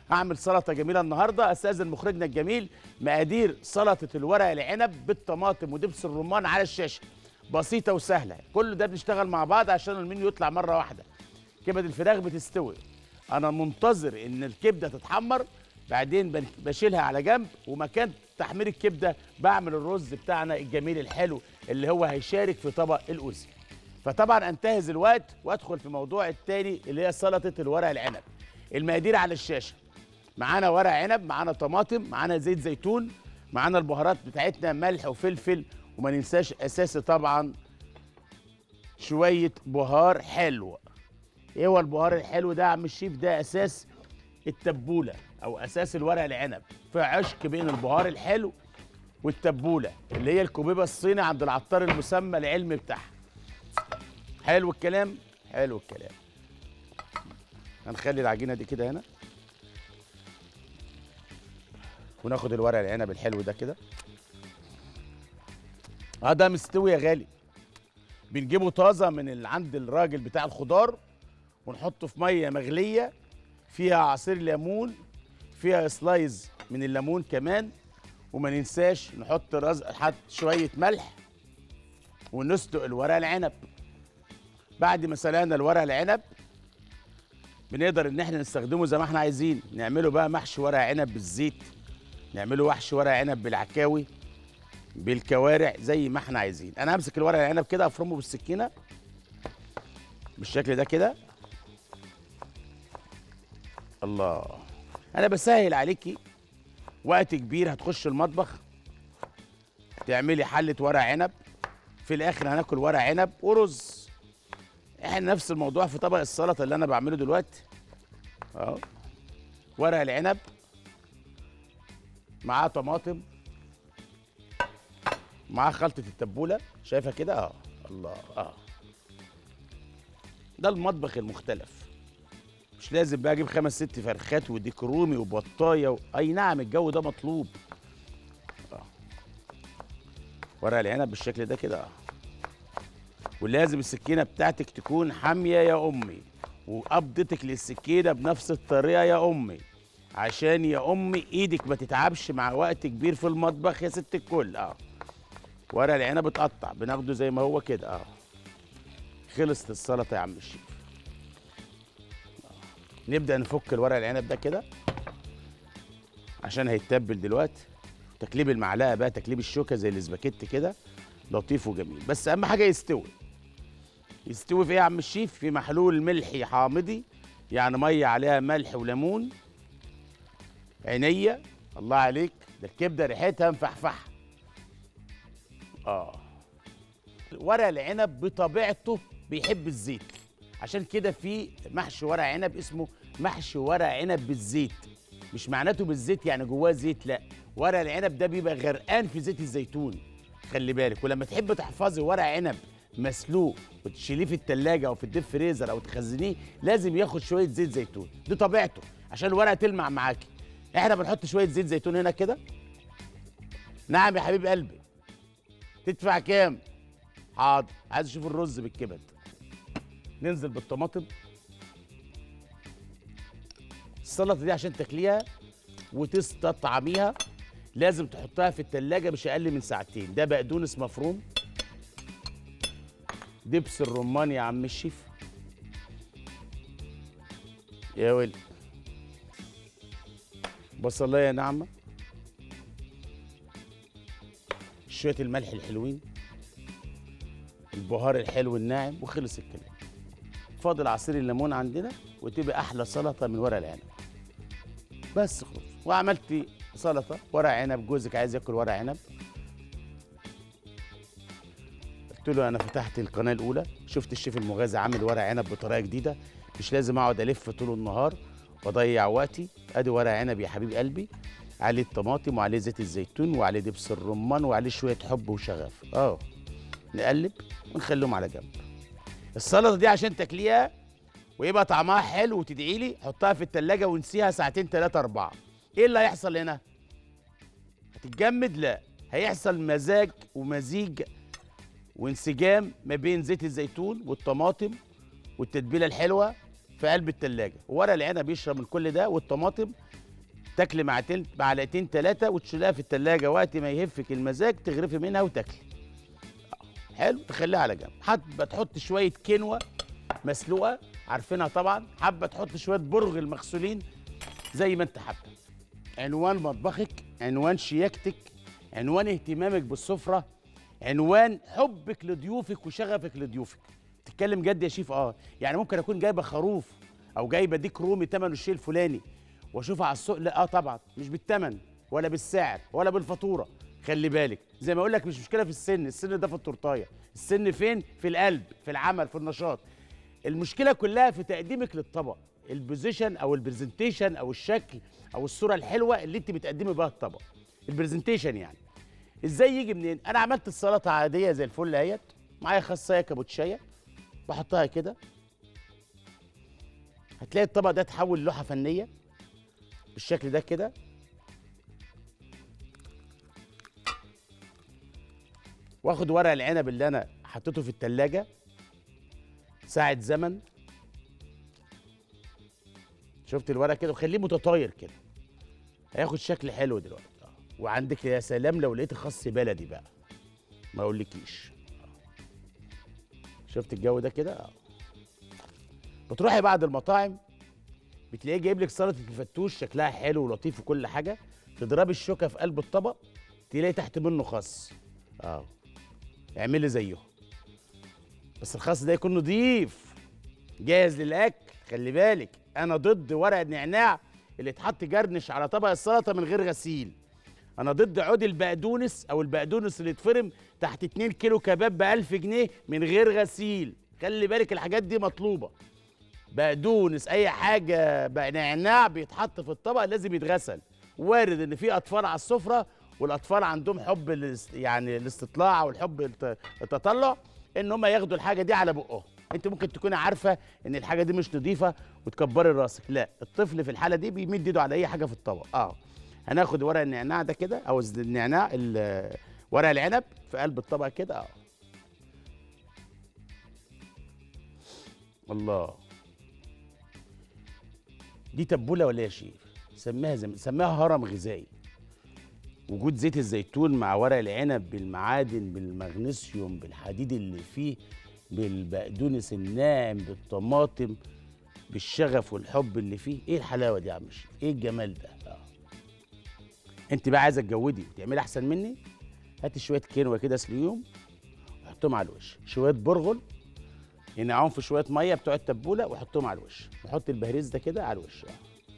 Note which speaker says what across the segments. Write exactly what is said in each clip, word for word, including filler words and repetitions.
Speaker 1: هعمل سلطه جميله النهارده. استاذن مخرجنا الجميل مقادير سلطه الورق العنب بالطماطم ودبس الرمان على الشاشه. بسيطه وسهله، كل ده بنشتغل مع بعض عشان المنيو يطلع مره واحده. كبد الفراخ بتستوي، انا منتظر ان الكبده تتحمر، بعدين بن- بشيلها على جنب، ومكان تحمير الكبده بعمل الرز بتاعنا الجميل الحلو اللي هو هيشارك في طبق الاوزي. فطبعا انتهز الوقت وادخل في موضوع التاني اللي هي سلطه الورق العنب. المقادير على الشاشه. معانا ورق عنب، معانا طماطم، معانا زيت زيتون، معانا البهارات بتاعتنا ملح وفلفل، وما ننساش اساسي طبعا شويه بهار حلو. ايه هو البهار الحلو ده يا عم الشيف؟ ده اساس التبوله او اساس الورق العنب، في عشق بين البهار الحلو والتبوله اللي هي الكوبيبه الصيني عند العطار المسمى العلمي بتاعها. حلو الكلام، حلو الكلام. هنخلي العجينه دي كده هنا، وناخد الورق العنب الحلو ده كده. اه ده مستوي يا غالي، بنجيبه طازه من ال- عند الراجل بتاع الخضار، ونحطه في ميه مغليه فيها عصير ليمون، فيها سلايز من الليمون كمان، وما ننساش نحط رز حط شويه ملح، ونسلق الورق العنب. بعد ما سلقنا الورق العنب بنقدر ان احنا نستخدمه زي ما احنا عايزين، نعمله بقى محشي ورق عنب بالزيت، نعمله وحشي ورق عنب بالعكاوي، بالكوارع، زي ما احنا عايزين. انا همسك الورق العنب كده افرمه بالسكينه بالشكل ده كده. الله، انا بسهل عليكي وقت كبير. هتخش المطبخ تعملي حله ورق عنب، في الاخر هناكل ورق عنب ورز. احنا نفس الموضوع في طبق السلطه اللي انا بعمله دلوقتي. اهو ورق العنب معاه طماطم، معاه خلطه التبوله، شايفها كده؟ اه الله. اه ده المطبخ المختلف. مش لازم بقى اجيب خمس ست فرخات وديك رومي وبطايه و... اي نعم الجو ده مطلوب. اه ورق العنب بالشكل ده كده. اه ولازم السكينه بتاعتك تكون حاميه يا امي، وقبضتك للسكينه بنفس الطريقه يا امي، عشان يا امي ايدك ما تتعبش مع وقت كبير في المطبخ يا ست الكل. اه ورق العنب اتقطع بناخده زي ما هو كده. اه خلصت السلطه يا عم الشيف. نبدأ نفك الورق العنب ده كده عشان هيتبل دلوقتي. تكليب المعلقة بقى، تكليب الشوكة زي الاسباجيتي كده، لطيف وجميل. بس أهم حاجة يستوي. يستوي في إيه يا عم الشيف؟ في محلول ملحي حامضي، يعني مية عليها ملح وليمون. عينيا الله عليك، ده الكبدة ريحتها مفحفحة. آه ورق العنب بطبيعته بيحب الزيت، عشان كده في محشي ورق عنب اسمه محشي ورق عنب بالزيت. مش معناته بالزيت يعني جواه زيت، لا، ورق العنب ده بيبقى غرقان في زيت الزيتون. خلي بالك، ولما تحب تحفظي ورق عنب مسلوق وتشيليه في التلاجة او في الديب فريزر او تخزنيه، لازم ياخد شويه زيت زيتون، دي طبيعته عشان الورقه تلمع معاكي. احنا بنحط شويه زيت زيتون هنا كده. نعم يا حبيب قلبي، تدفع كام؟ حاضر، عايز اشوف الرز بالكبد. ننزل بالطماطم. السلطه دي عشان تاكليها وتستطعميها لازم تحطها في التلاجة مش اقل من ساعتين. ده بقدونس مفروم، دبس الرمان يا عم الشيف، يا ولد بصلايه ناعمه، شويه الملح الحلوين، البهار الحلو الناعم، وخلص الكلام. فاضل عصير الليمون عندنا وتبقى احلى سلطه من ورق العنب. بس خلاص، وعملتي سلطه ورق عنب. جوزك عايز ياكل ورق عنب، قلت له انا فتحت القناه الاولى، شفت الشيف المغازي عامل ورق عنب بطريقه جديده، مش لازم اقعد الف طول النهار واضيع وقتي. ادي ورق عنب يا حبيب قلبي، عليه الطماطم وعليه زيت الزيتون وعليه دبس الرمان وعليه شويه حب وشغف. اه نقلب ونخليهم على جنب. السلطه دي عشان تاكليها ويبقى طعمها حلو وتدعي لي، حطها في التلاجة ونسيها ساعتين ثلاثة أربعة. إيه اللي هيحصل هنا؟ هتتجمد؟ لا، هيحصل مزاج ومزيج وانسجام ما بين زيت الزيتون والطماطم والتتبيلة الحلوة في قلب التلاجة. ورق العنب يشرب من كل ده، والطماطم تاكلي معلقتين معلقتين ثلاثه وتشيلها في التلاجة وقت ما يهفك المزاج تغرفي منها وتاكلي. حلو، تخليها على جنب. حابه تحط شويه كينوا مسلوقه عارفينها طبعا، حابه تحط شويه برغل مغسولين زي ما انت حابه. عنوان مطبخك، عنوان شياكتك، عنوان اهتمامك بالسفره، عنوان حبك لضيوفك وشغفك لضيوفك. تتكلم جد يا شيف؟ اه يعني ممكن اكون جايبه خروف او جايبه ديك رومي ثمنه الشيء الفلاني واشوفها على السوق، لا اه طبعا مش بالثمن ولا بالسعر ولا بالفاتوره. خلي بالك زي ما اقول لك، مش مشكله في السن، السن ده في التورتايه، السن فين؟ في القلب، في العمل، في النشاط. المشكله كلها في تقديمك للطبق، البوزيشن او البرزنتيشن او الشكل او الصوره الحلوه اللي انت بتقدمي بها الطبق. البرزنتيشن يعني ازاي يجي منين؟ انا عملت السلطه عاديه زي الفل اهيت، معايا خاصيه كابوتشايه بحطها كده، هتلاقي الطبق ده اتحول لوحه فنيه بالشكل ده كده. واخد ورق العنب اللي انا حطيته في التلاجة ساعة زمن، شفت الورق كده، وخليه متطاير كده، هياخد شكل حلو دلوقتي. وعندك يا سلام لو لقيت خس بلدي بقى ما اقولكيش. شفت الجو ده كده؟ اه بتروحي بعد المطاعم بتلاقيه جايب لك سلطه الفتوش شكلها حلو ولطيف وكل حاجه، تضربي الشوكه في قلب الطبق تلاقي تحت منه خس. اه اعملي زيه، بس الخس ده يكون نضيف جاهز للاكل. خلي بالك انا ضد ورق النعناع اللي اتحط جرنش على طبق السلطه من غير غسيل. انا ضد عود البقدونس او البقدونس اللي يتفرم تحت اتنين كيلو كباب ب ألف جنيه من غير غسيل. خلي بالك الحاجات دي مطلوبه. بقدونس اي حاجه بقى نعناع بيتحط في الطبق لازم يتغسل. وارد ان في اطفال على السفره والاطفال عندهم حب الاست... يعني الاستطلاع او الحب الت... التطلع ان هم ياخدوا الحاجه دي على بقهم. انت ممكن تكوني عارفه ان الحاجه دي مش نظيفه وتكبري راسك، لا، الطفل في الحاله دي بيمد ايده على اي حاجه في الطبق. اه هناخد ورق النعناع ده كده او النعناع ورق العنب في قلب الطبق كده. اه الله، دي تبوله ولا يا شيف؟ سماها زي سماها هرم غذائي. وجود زيت الزيتون مع ورق العنب بالمعادن، بالمغنيسيوم، بالحديد اللي فيه، بالبقدونس الناعم، بالطماطم، بالشغف والحب اللي فيه. ايه الحلاوه دي يا عم الشيف؟ ايه الجمال ده؟ اه انت بقى عايزه تجودي وتعملي احسن مني؟ هاتي شويه كينوا كده اسلقيهم وحطهم على الوش، شويه برغل ينقعهم في شويه ميه بتوع التبوله وحطهم على الوش، وحط البهريز ده كده على الوش. اه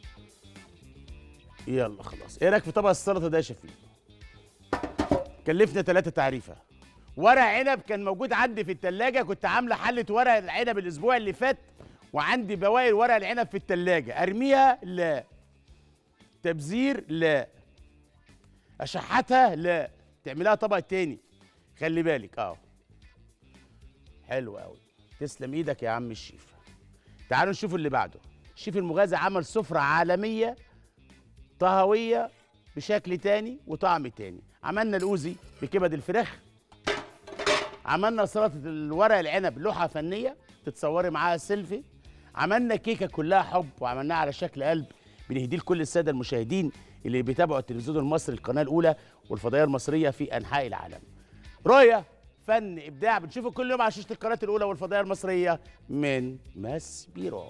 Speaker 1: يلا خلاص. ايه رايك في طبق السلطه ده يا شفيق؟ كلفنا ثلاثة تعريفه. ورق عنب كان موجود عندي في التلاجة، كنت عامله حله ورق العنب الاسبوع اللي فات وعندي بواقي ورق العنب في التلاجة، ارميها؟ لا. تبذير؟ لا. اشحتها؟ لا. تعملها طبق تاني. خلي بالك. اه حلو قوي، تسلم ايدك يا عم الشيف. تعالوا نشوف اللي بعده. الشيف المغازي عمل سفره عالميه طهويه بشكل تاني وطعم تاني. عملنا الاوزي بكبد الفراخ، عملنا سلطه الورق العنب لوحه فنيه تتصوري معاها سيلفي، عملنا كيكه كلها حب وعملناها على شكل قلب بنهديه لكل الساده المشاهدين اللي بيتابعوا التلفزيون المصري القناه الاولى والفضائيه المصريه في انحاء العالم. رؤيه، فن، ابداع، بنشوفه كل يوم على شاشه القناه الاولى والفضائيه المصريه من ماسبيرو.